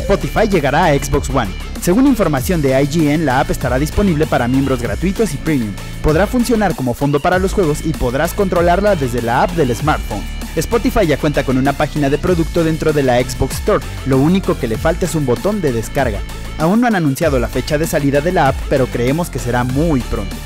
Spotify llegará a Xbox One. Según información de IGN, la app estará disponible para miembros gratuitos y premium. Podrá funcionar como fondo para los juegos y podrás controlarla desde la app del smartphone. Spotify ya cuenta con una página de producto dentro de la Xbox Store, lo único que le falta es un botón de descarga. Aún no han anunciado la fecha de salida de la app, pero creemos que será muy pronto.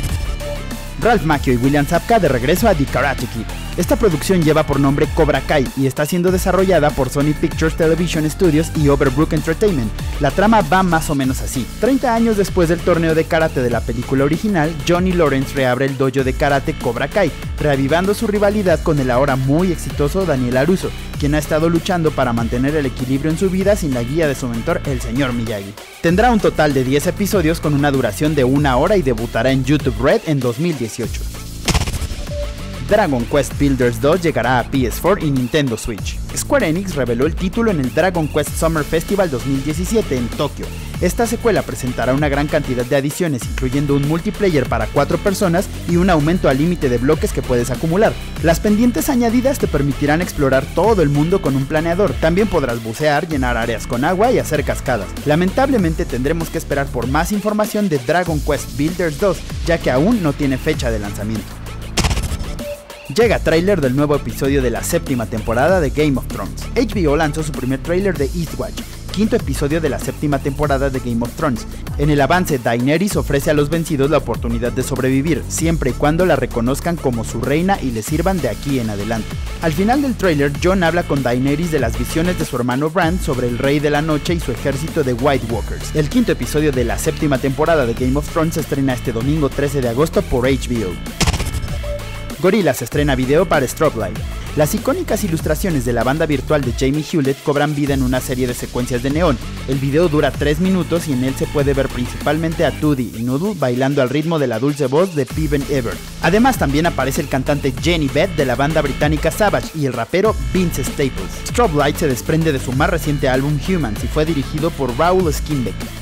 Ralph Macchio y William Zabka de regreso a The Karate Kid. Esta producción lleva por nombre Cobra Kai y está siendo desarrollada por Sony Pictures Television Studios y Overbrook Entertainment. La trama va más o menos así. 30 años después del torneo de karate de la película original, Johnny Lawrence reabre el dojo de karate Cobra Kai, reavivando su rivalidad con el ahora muy exitoso Daniel LaRusso, quien ha estado luchando para mantener el equilibrio en su vida sin la guía de su mentor, el señor Miyagi. Tendrá un total de 10 episodios con una duración de 1 hora y debutará en YouTube Red en 2018. Dragon Quest Builders 2 llegará a PS4 y Nintendo Switch. Square Enix reveló el título en el Dragon Quest Summer Festival 2017 en Tokio. Esta secuela presentará una gran cantidad de adiciones, incluyendo un multiplayer para 4 personas y un aumento al límite de bloques que puedes acumular. Las pendientes añadidas te permitirán explorar todo el mundo con un planeador. También podrás bucear, llenar áreas con agua y hacer cascadas. Lamentablemente tendremos que esperar por más información de Dragon Quest Builders 2, ya que aún no tiene fecha de lanzamiento. Llega tráiler del nuevo episodio de la 7ª temporada de Game of Thrones. HBO lanzó su primer tráiler de Eastwatch, 5º episodio de la 7ª temporada de Game of Thrones. En el avance, Daenerys ofrece a los vencidos la oportunidad de sobrevivir, siempre y cuando la reconozcan como su reina y le sirvan de aquí en adelante. Al final del tráiler, Jon habla con Daenerys de las visiones de su hermano Bran sobre el Rey de la Noche y su ejército de White Walkers. El 5º episodio de la 7ª temporada de Game of Thrones se estrena este domingo 13 de agosto por HBO. Gorillaz estrena video para Strobe Light. Las icónicas ilustraciones de la banda virtual de Jamie Hewlett cobran vida en una serie de secuencias de neón. El video dura 3 minutos y en él se puede ver principalmente a Tootie y Noodle bailando al ritmo de la dulce voz de Piven Ever. Además también aparece el cantante Jenny Beth de la banda británica Savage y el rapero Vince Staples. Strobe Light se desprende de su más reciente álbum Humans y fue dirigido por Raoul Skimbeck.